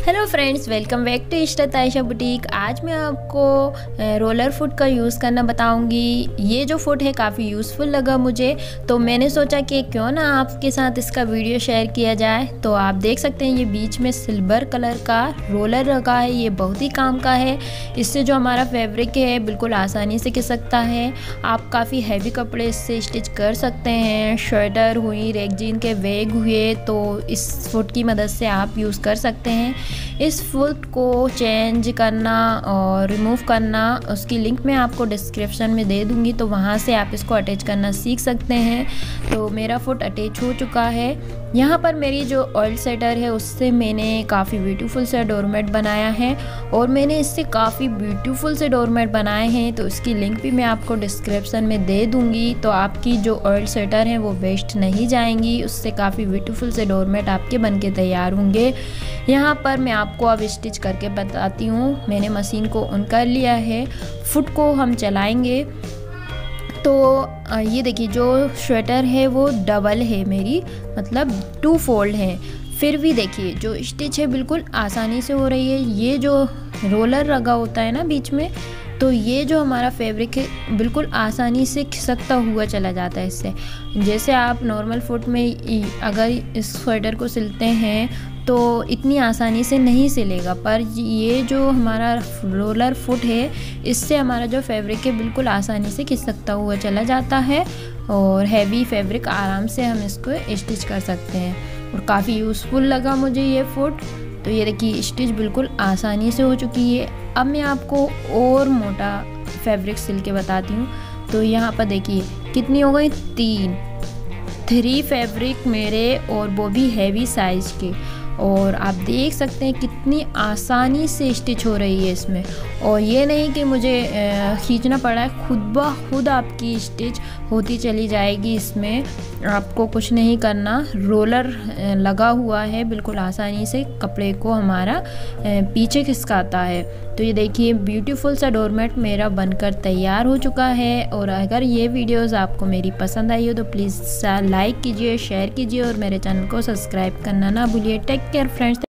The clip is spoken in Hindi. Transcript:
Hello friends, welcome back to Ishrat Ayesha boutique. आज मैं आपको रोलर फुट का यूज़ करना बताऊंगी। ये जो फुट है काफ़ी यूज़फुल लगा मुझे, तो मैंने सोचा कि क्यों ना आपके साथ इसका वीडियो शेयर किया जाए। तो आप देख सकते हैं ये बीच में सिल्वर कलर का रोलर लगा है। ये बहुत ही काम का है। इससे जो हमारा फैब्रिक है बिल्कुल आसानी से खिसकता है। आप काफ़ी हैवी कपड़े इससे स्टिच कर सकते हैं। स्वेटर हुई, रेगजीन के बैग हुए, तो इस फुट की मदद से आप यूज़ कर सकते हैं। इस फुट को चेंज करना और रिमूव करना, उसकी लिंक मैं आपको डिस्क्रिप्शन में दे दूंगी, तो वहाँ से आप इसको अटैच करना सीख सकते हैं। तो मेरा फुट अटैच हो चुका है। यहाँ पर मेरी जो ऑयल सेटर है उससे मैंने काफ़ी ब्यूटीफुल से डोरमेट बनाया है, और मैंने इससे काफ़ी ब्यूटीफुल से डोरमेट बनाए हैं, तो इसकी लिंक भी मैं आपको डिस्क्रिप्शन में दे दूँगी। तो आपकी जो ऑयल सेटर है वो वेस्ट नहीं जाएंगी, उससे काफ़ी ब्यूटीफुल से डोरमेट आपके बन के तैयार होंगे। यहाँ पर मैं आपको अब स्टिच करके बताती हूँ। मैंने मशीन को ऑन कर लिया है, फुट को हम चलाएंगे। तो ये देखिए, जो स्वेटर है वो डबल है मेरी, मतलब 2 फोल्ड है। फिर भी देखिए जो स्टिच है बिल्कुल आसानी से हो रही है। ये जो रोलर लगा होता है ना बीच में, तो ये जो हमारा फैब्रिक है बिल्कुल आसानी से खिसकता हुआ चला जाता है इससे। जैसे आप नॉर्मल फुट में अगर इस स्वेटर को सिलते हैं तो इतनी आसानी से नहीं सिलेगा, पर ये जो हमारा रोलर फुट है इससे हमारा जो फैब्रिक है बिल्कुल आसानी से खिसकता हुआ चला जाता है, और हैवी फैब्रिक आराम से हम इसको स्टिच कर सकते हैं। और काफ़ी यूज़फुल लगा मुझे ये फुट। तो ये देखिए स्टिच बिल्कुल आसानी से हो चुकी है। अब मैं आपको और मोटा फैब्रिक सिल के बताती हूँ। तो यहाँ पर देखिए कितनी हो गई, 3 फैब्रिक मेरे, और वो भी हैवी साइज़ के। और आप देख सकते हैं कितनी आसानी से स्टिच हो रही है इसमें। और ये नहीं कि मुझे खींचना पड़ा है, खुद ब खुद आपकी स्टिच होती चली जाएगी। इसमें आपको कुछ नहीं करना, रोलर लगा हुआ है, बिल्कुल आसानी से कपड़े को हमारा पीछे खिसकाता है। तो ये देखिए ब्यूटीफुल सा डोरमेट मेरा बनकर तैयार हो चुका है। और अगर ये वीडियोस आपको मेरी पसंद आई हो तो प्लीज़ लाइक कीजिए, शेयर कीजिए, और मेरे चैनल को सब्सक्राइब करना ना भूलिए। Take care friends.